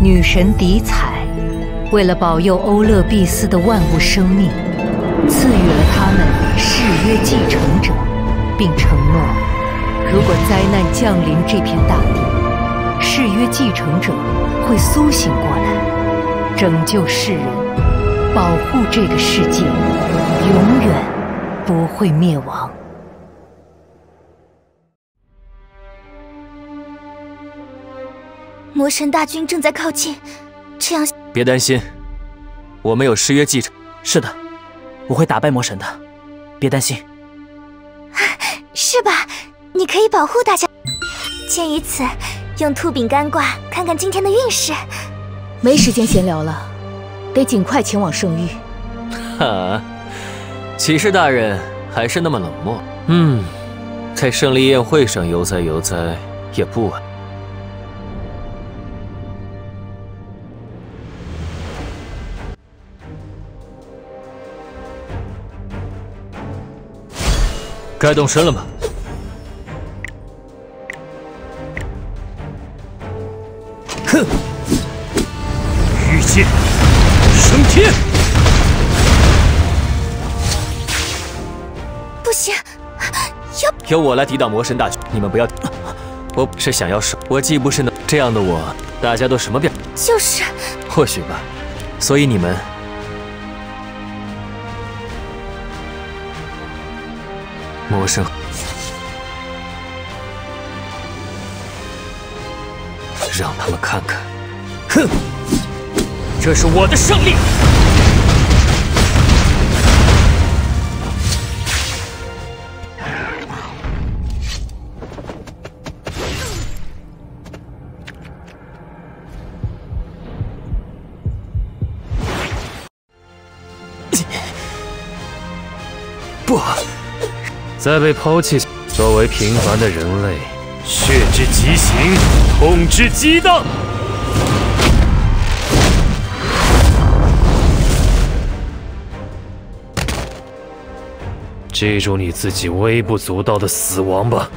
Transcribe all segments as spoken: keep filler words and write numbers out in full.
女神迪彩为了保佑欧乐庇斯的万物生命，赐予了他们誓约继承者，并承诺，如果灾难降临这片大地，誓约继承者会苏醒过来，拯救世人，保护这个世界，永远不会灭亡。 魔神大军正在靠近，这样别担心，我们有誓约继承。 是的，我会打败魔神的，别担心。 是吧？你可以保护大家。鉴于此，用兔饼干卦看看今天的运势。 没时间闲聊了，得尽快前往圣域。 哈，骑士大人还是那么冷漠。嗯，在胜利宴会上悠哉悠哉也不晚。该动身了吗？ 哼！御剑升天！ 不行，要由我来抵挡魔神大军，你们不要。我是想要守，我既不是能这样的我，大家都什么表？ 就是。 或许吧，所以你们。魔神，让他们看看， 哼，这是我的胜利。 不。 在被抛弃，作为平凡的人类，血之极刑，痛之激荡。记住你自己微不足道的死亡吧。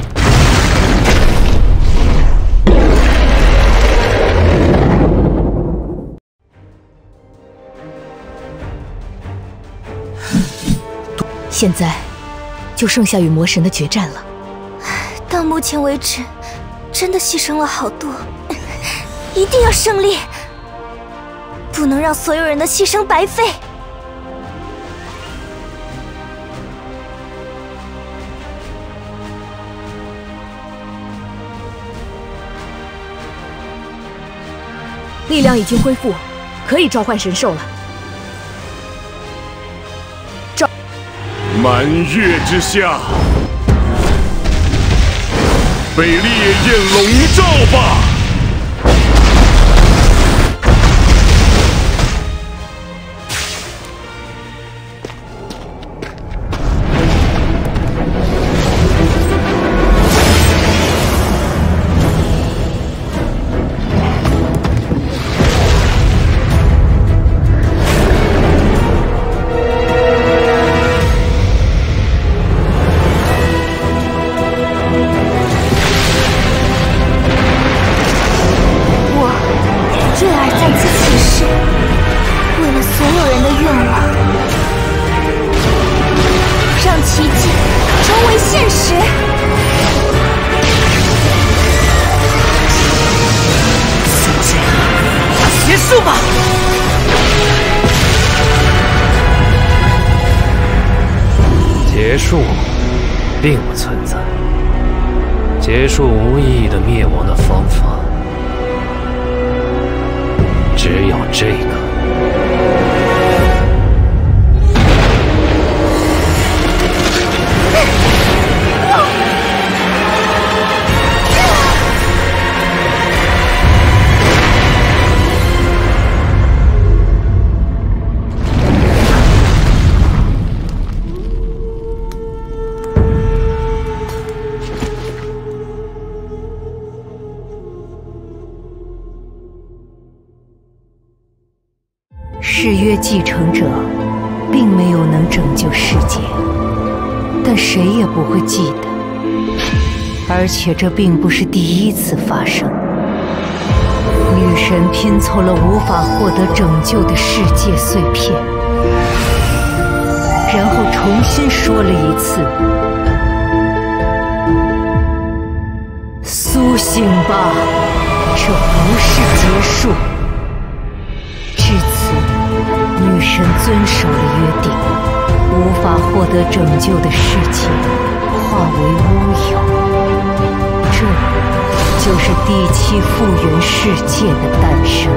现在。就剩下与魔神的决战了。 到目前为止，真的牺牲了好多，一定要胜利，不能让所有人的牺牲白费。 力量已经恢复，可以召唤神兽了。 满月之下，被烈焰笼罩吧！ 结束并不存在，结束无意义的灭亡的方法，只有这个。 誓约继承者并没有能拯救世界，但谁也不会记得，而且这并不是第一次发生。 女神拼凑了无法获得拯救的世界碎片，然后重新说了一次：“苏醒吧，这不是结束。”至此，女神遵守了约定，无法获得拯救的世界化为乌有。这就是第七复原世界的诞生。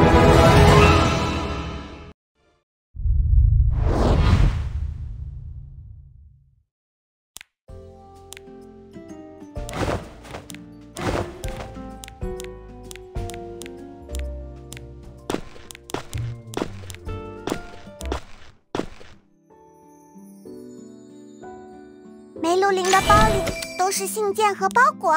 梅鲁林的包里都是信件和包裹。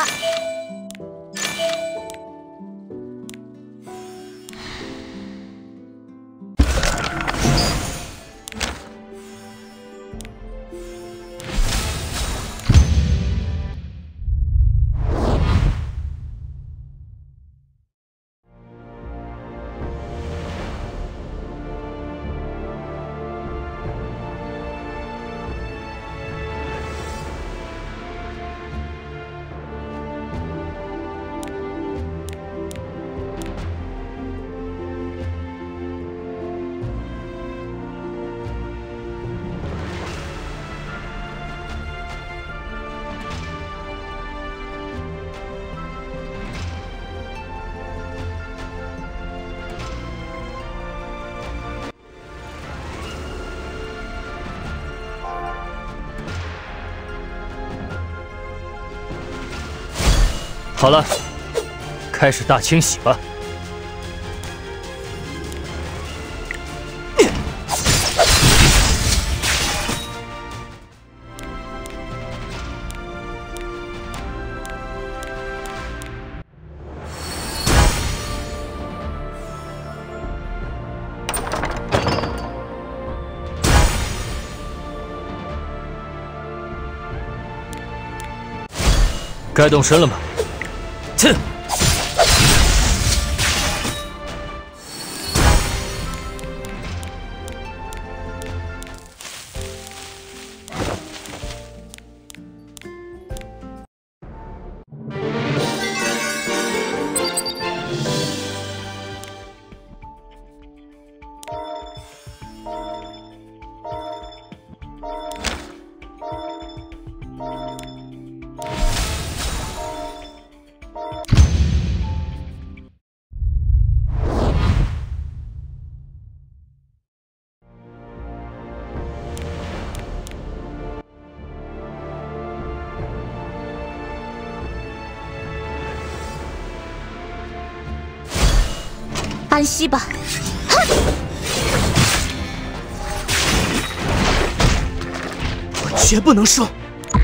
好了，开始大清洗吧。该动身了吗？切！ 安息吧！哼！ 我绝不能输！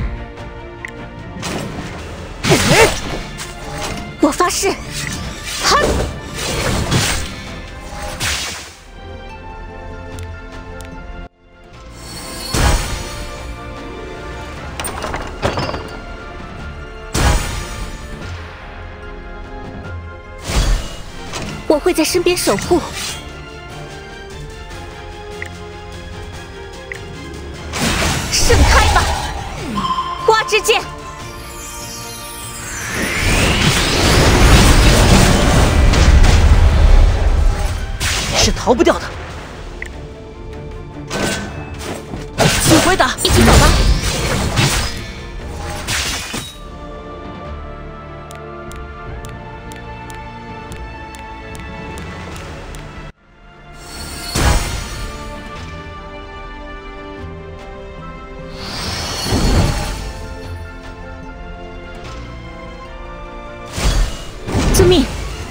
我发誓！哼！我会在身边守护。盛开吧，花之剑！ 是逃不掉的。请回答， 一起走吧。遵命。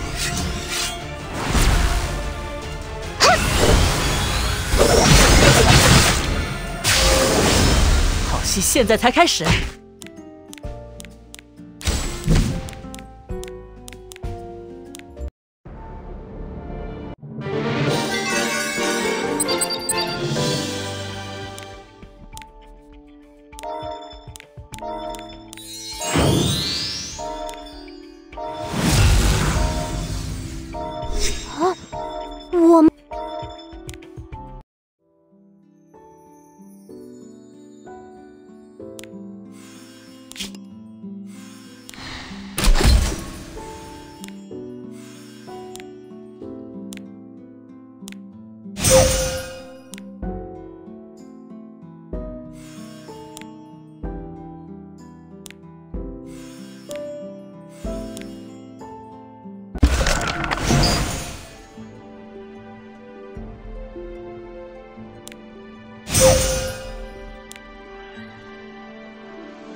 好戏现在才开始。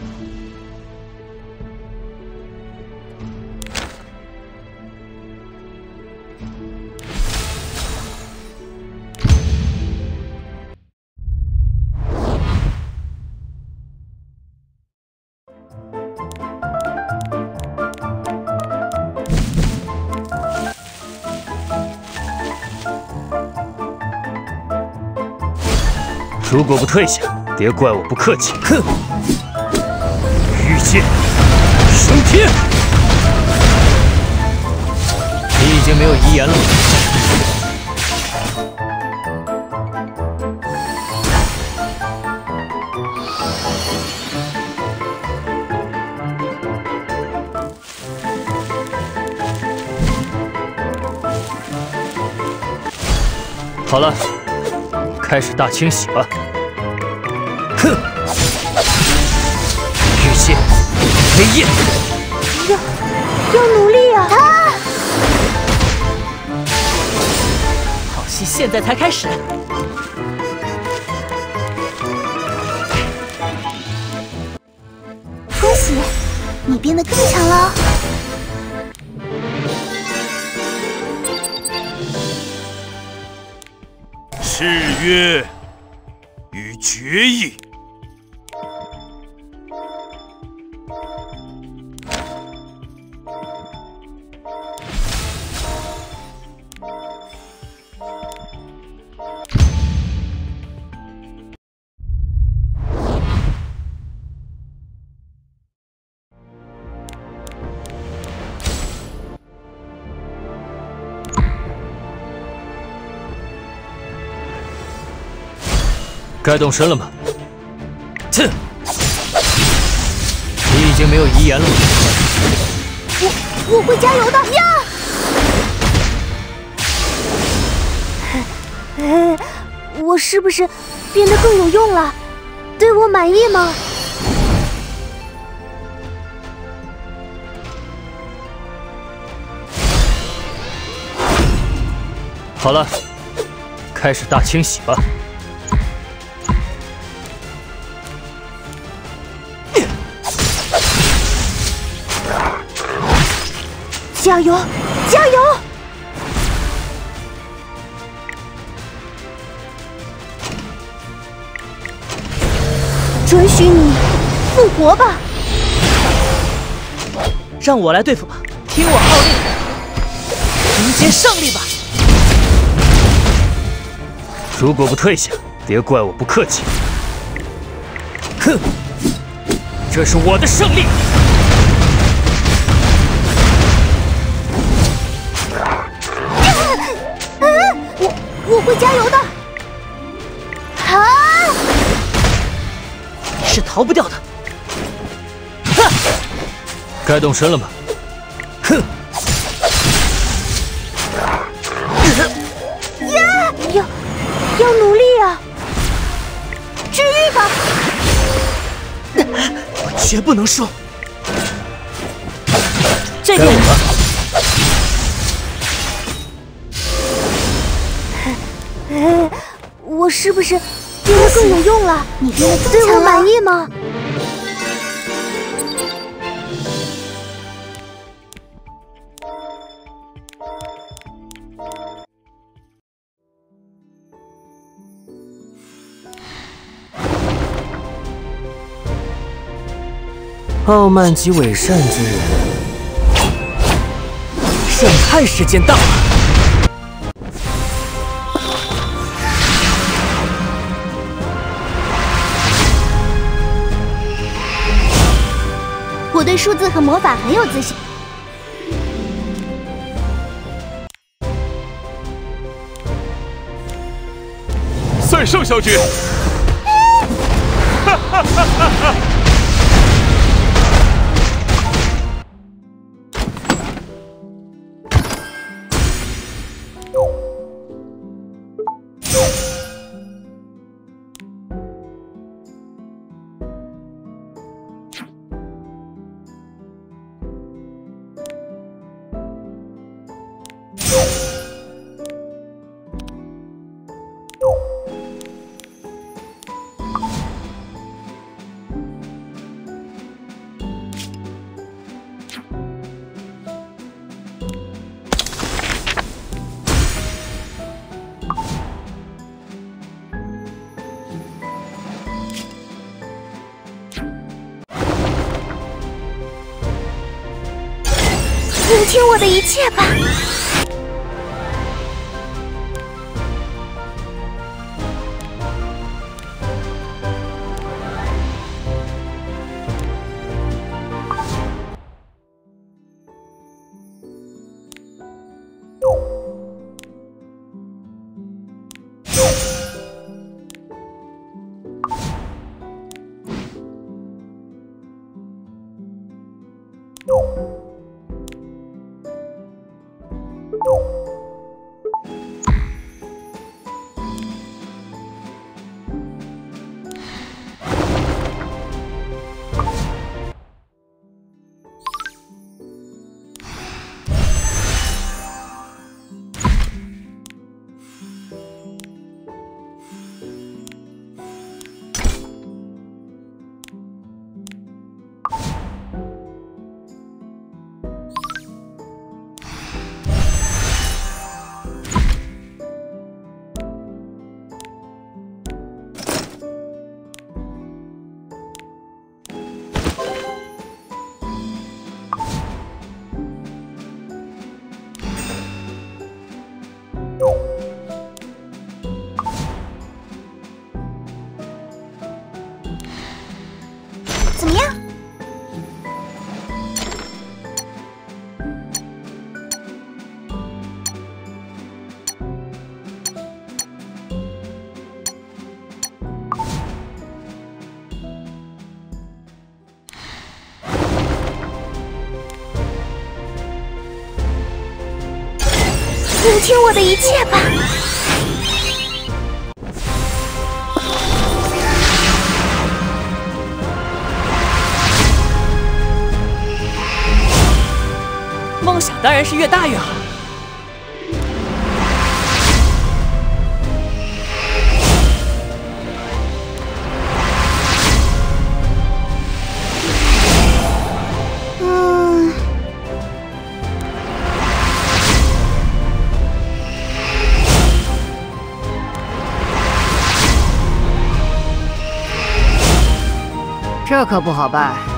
如果不退下，别怪我不客气。哼！御剑升天， 你已经没有遗言了吗？好了，开始大清洗吧。哼！御剑飞焰， 要要努力啊！啊！ 好戏现在才开始。 恭喜，你变得更强了。 誓约与决议。 该动身了吗？哼！你已经没有遗言了吗？ 我我会加油的呀！哎，我是不是变得更有用了？对我满意吗？ 好了，开始大清洗吧。 加油！加油！准许你复活吧！ 让我来对付吧，听我号令，迎接胜利吧！ 如果不退下，别怪我不客气。 哼！这是我的胜利！ 我我会加油的！啊！ 你是逃不掉的！ 哈！该动身了吗？哼！ 呀！要要努力啊！治愈吧！ 我绝不能输！ 这边我了。 哎，我是不是变得更有用了？ 你变得更对我强了。 满意吗？ 傲慢及伪善之人，审判时间到了。 我对数字和魔法很有自信。 赛圣小姐，哈哈哈哈哈！ 聆听我的一切吧。 怎么样？ 聆听我的一切吧。 梦想当然是越大越好。 嗯， 这可不好办。